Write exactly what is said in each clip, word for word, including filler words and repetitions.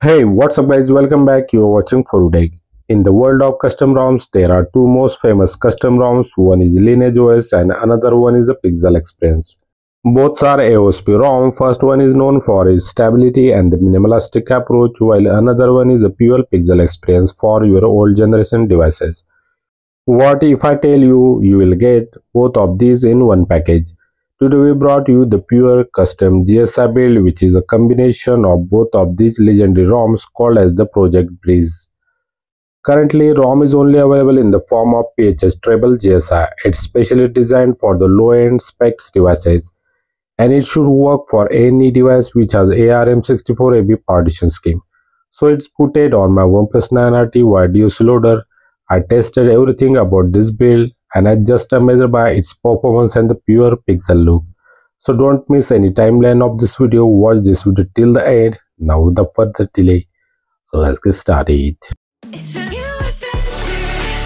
Hey, what's up guys, welcome back. You are watching for today. In the world of custom ROMs, there are two most famous custom ROMs. One is Lineage O S and another one is a Pixel Experience. Both are A O S P ROM. First one is known for its stability and the minimalistic approach, while another one is a pure Pixel Experience for your old generation devices. What if I tell you you will get both of these in one package? Today we brought you the pure custom G S I build, which is a combination of both of these legendary ROMs called as the Project Breeze. Currently, ROM is only available in the form of P H S treble G S I. It's specially designed for the low-end specs devices, and it should work for any device which has A R M sixty-four A B partition scheme. So it's putted on my OnePlus nine R T wide D O C loader. I tested everything about this build and I just measure by its performance and the pure pixel look. So don't miss any timeline of this video. Watch this video till the end. Now without further delay, let's get started. It's a new adventure.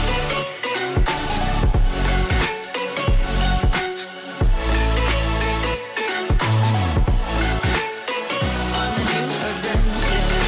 On a new adventure.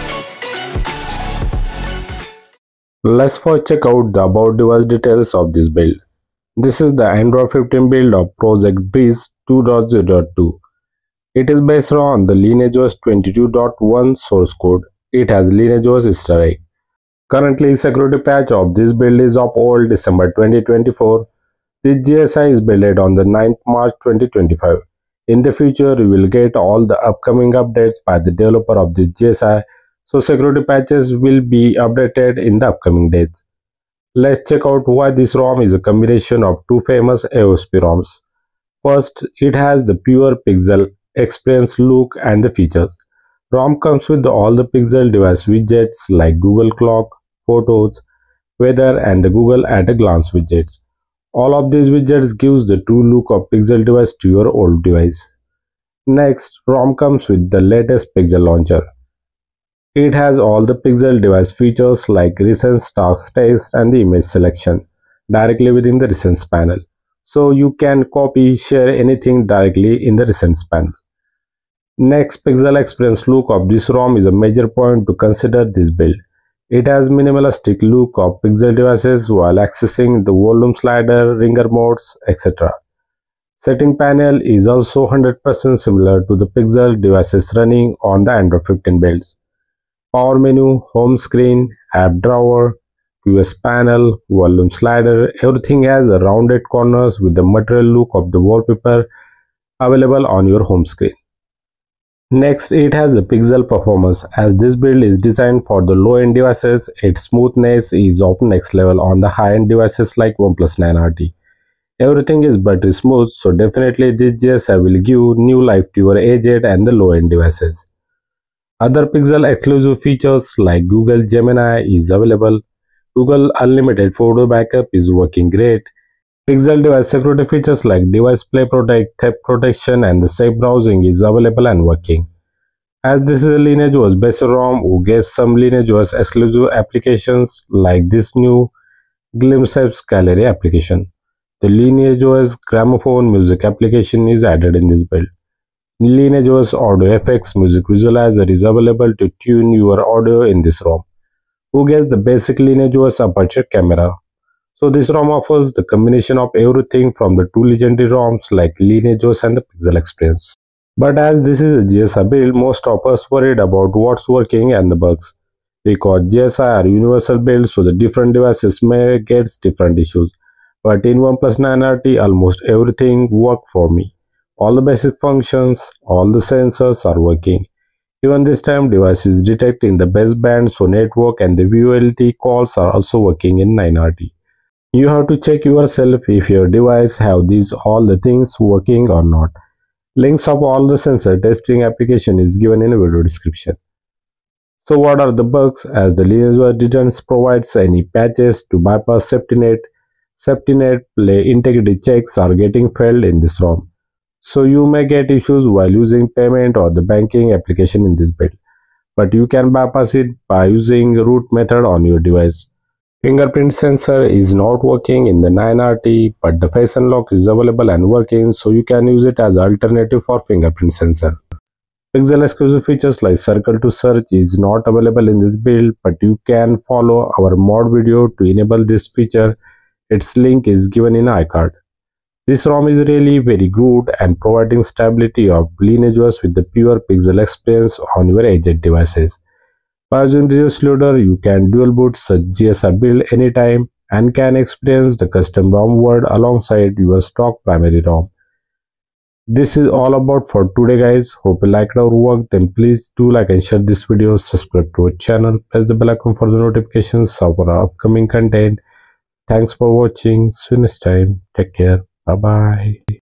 Let's first check out the about device details of this build. This is the Android fifteen build of Project Breeze two point zero point two. It is based on the Lineageos twenty-two point one source code. It has Lineageos Easter egg. Currently, security patch of this build is of old December twenty twenty-four. This G S I is built on the ninth March twenty twenty-five. In the future, you will get all the upcoming updates by the developer of this G S I, so security patches will be updated in the upcoming days. Let's check out why this ROM is a combination of two famous A O S P ROMs. First, it has the pure Pixel Experience look and the features. ROM comes with the, all the Pixel device widgets like Google Clock, Photos, Weather and the Google at a glance widgets. All of these widgets gives the true look of Pixel device to your old device. Next, ROM comes with the latest Pixel launcher. It has all the Pixel device features like recent stocks text and the image selection directly within the recents panel. So you can copy, share anything directly in the recents panel. Next, Pixel Experience look of this ROM is a major point to consider this build. It has minimalistic look of Pixel devices while accessing the volume slider, ringer modes, et cetera. Setting panel is also one hundred percent similar to the Pixel devices running on the Android fifteen builds. Power menu, home screen, app drawer, Q S panel, volume slider, everything has a rounded corners with the material look of the wallpaper available on your home screen. Next, it has the Pixel performance. As this build is designed for the low-end devices, its smoothness is of next level on the high-end devices like OnePlus nine R T. Everything is buttery smooth, so definitely this G S I will give new life to your aged and the low-end devices. Other Pixel exclusive features like Google Gemini is available. Google Unlimited Photo Backup is working great. Pixel device security features like Device Play Protect, Theft Protection and the Safe Browsing is available and working. As this is a Lineageos based ROM, who gets some Lineageos exclusive applications like this new Glimpse Gallery application. The Lineageos Gramophone music application is added in this build. Lineageos Audio Effects Music Visualizer is available to tune your audio in this ROM, who gets the basic Lineageos aperture camera. So this ROM offers the combination of everything from the two legendary ROMs like Lineageos and the Pixel Experience. But as this is a G S I build, most of us worried about what's working and the bugs. Because G S I are universal builds, so the different devices may get different issues. But in OnePlus nine R T, almost everything worked for me. All the basic functions, all the sensors are working. Even this time device is detecting the baseband, so network and the V O L T calls are also working in nine R T. You have to check yourself if your device have these all the things working or not. Links of all the sensor testing application is given in the video description. So what are the bugs? As the Lineageos didn't provide any patches to bypass safety net, safety net play integrity checks are getting failed in this ROM. So you may get issues while using payment or the banking application in this build. But you can bypass it by using root method on your device. Fingerprint sensor is not working in the nine R T, but the face unlock is available and working, so you can use it as alternative for fingerprint sensor. Pixel exclusive features like circle to search is not available in this build, but you can follow our mod video to enable this feature. Its link is given in iCard. This ROM is really very good and providing stability of Lineageos with the pure pixel experience on your edged devices. By using Reduce Loader, you can dual boot such G S I build anytime and can experience the custom ROM world alongside your stock primary ROM. This is all about for today guys. Hope you liked our work. Then please do like and share this video, subscribe to our channel, press the bell icon for the notifications of our upcoming content. Thanks for watching. See you next time. Take care. Bye bye.